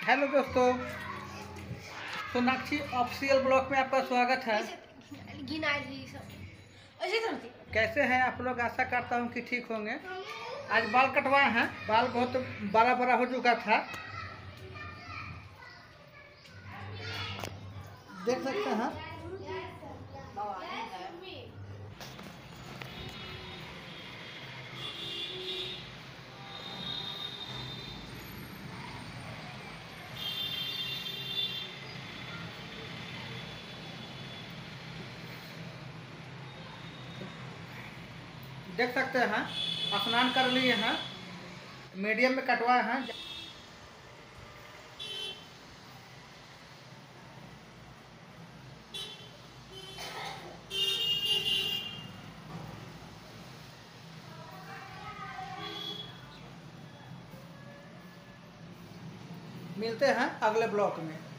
Hello दोस्तों, Sonakshi official blog में आपका स्वागत है। कैसे हैं आप लोग? आशा करता हूं कि ठीक होंगे। आज बाल कटवाए हैं, बाल बहुत बड़ा बड़ा हो चुका था, देख सकते हैं। देख सकते हैं, स्नान कर लिए हैं, मीडियम में कटवाए हैं। मिलते हैं अगले ब्लॉक में।